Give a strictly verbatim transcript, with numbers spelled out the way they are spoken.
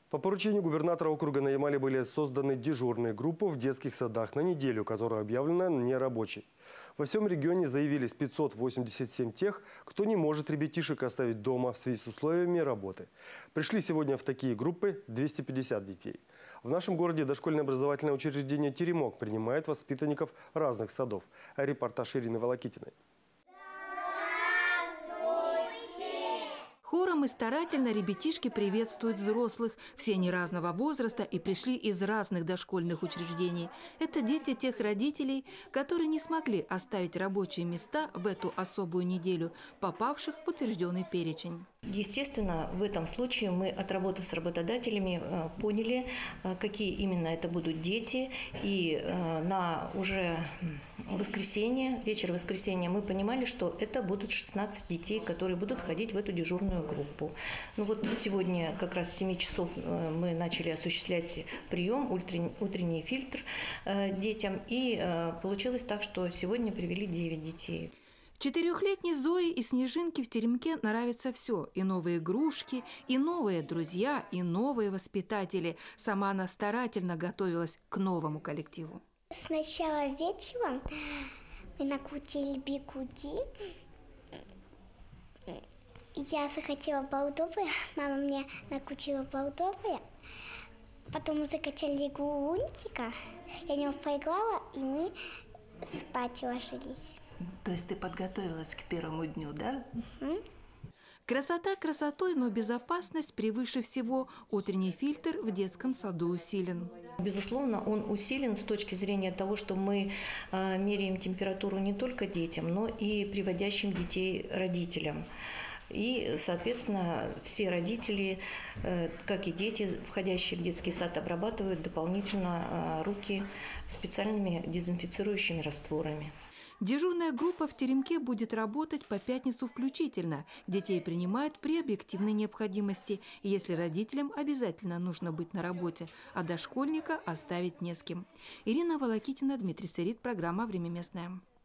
По поручению губернатора округа на Ямале были созданы дежурные группы в детских садах на неделю, которая объявлена нерабочей. Во всем регионе заявились пятьсот восемьдесят семь тех, кто не может ребятишек оставить дома в связи с условиями работы. Пришли сегодня в такие группы двести пятьдесят детей. В нашем городе дошкольное образовательное учреждение «Теремок» принимает воспитанников разных садов. Репортаж Ирины Волокитиной. Хором и старательно ребятишки приветствуют взрослых. Все они разного возраста и пришли из разных дошкольных учреждений. Это дети тех родителей, которые не смогли оставить рабочие места в эту особую неделю, попавших в утвержденный перечень. Естественно, в этом случае мы, отработав с работодателями, поняли, какие именно это будут дети. И на уже воскресенье, вечер воскресенья, мы понимали, что это будут шестнадцать детей, которые будут ходить в эту дежурную группу. Ну вот сегодня как раз с семи часов мы начали осуществлять прием, утренний, утренний фильтр детям. И получилось так, что сегодня привели девять детей. Четырехлетней Зои и Снежинке в Теремке нравится все. И новые игрушки, и новые друзья, и новые воспитатели. Сама она старательно готовилась к новому коллективу. Сначала вечером мы накрутили бигуди. Я захотела бордовые, мама мне накрутила бордовые. Потом мы закачали игру лунтика, я не поиграла, и мы спать ложились. То есть ты подготовилась к первому дню, да? Угу. Красота красотой, но безопасность превыше всего. Утренний фильтр в детском саду усилен. Безусловно, он усилен с точки зрения того, что мы э, меряем температуру не только детям, но и приводящим детей родителям. И, соответственно, все родители, э, как и дети, входящие в детский сад, обрабатывают дополнительно э, руки специальными дезинфицирующими растворами. Дежурная группа в Теремке будет работать по пятницу включительно. Детей принимают при объективной необходимости, если родителям обязательно нужно быть на работе, а дошкольника оставить не с кем. Ирина Волокитина, Дмитрий Сырит, программа «Время местное».